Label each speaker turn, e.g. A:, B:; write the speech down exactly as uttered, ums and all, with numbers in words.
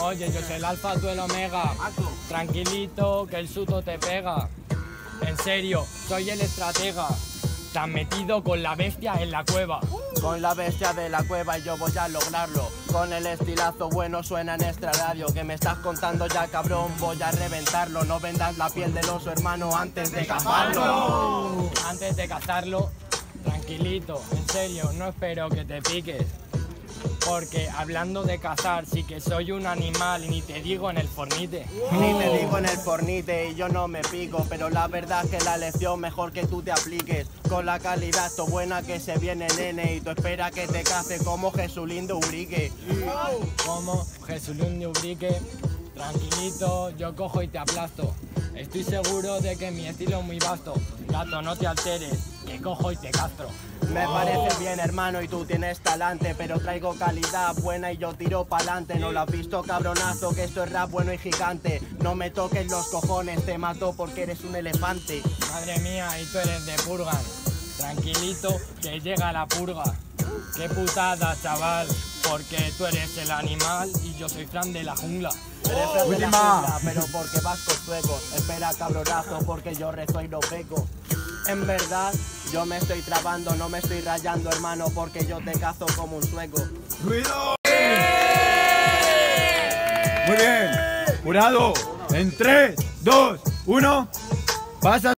A: Oye, yo soy el alfa, tú el omega. Tranquilito, que el suto te pega. En serio, soy el estratega. Te has metido con la bestia en la cueva.
B: Con la bestia de la cueva y yo voy a lograrlo. Con el estilazo bueno suena en esta radio. Que me estás contando ya, cabrón, voy a reventarlo. No vendas la piel del oso, hermano, antes de cazarlo.
A: Antes de cazarlo, tranquilito, en serio, no espero que te piques. Porque hablando de cazar, sí que soy un animal y ni te digo en el fornite.
B: Ni te digo en el fornite y yo no me pico, pero la verdad es que la lección mejor que tú te apliques. Con la calidad esto buena que se viene, nene, y tú espera que te case como Jesulindo Ubrique.
A: Como Jesulindo Ubrique, tranquilito, yo cojo y te aplasto. Estoy seguro de que mi estilo es muy vasto. Gato, no te alteres, que cojo y te castro.
B: Me parece bien, hermano, y tú tienes talante, pero traigo calidad buena y yo tiro pa'lante. No lo has visto, cabronazo, que esto es rap bueno y gigante. No me toques los cojones, te mato porque eres un elefante.
A: Madre mía, y tú eres de Purgan. Tranquilito, que llega la purga. Qué putada, chaval, porque tú eres el animal y yo soy Fran de la jungla.
B: Eres Fran de la jungla, pero porque vas con suecos. Espera, cabronazo, porque yo rezo y no peco. En verdad, yo me estoy trabando, no me estoy rayando, hermano, porque yo te cazo como un sueco.
C: ¡Ruido! Muy bien. Jurado, en tres, dos, uno, pasa.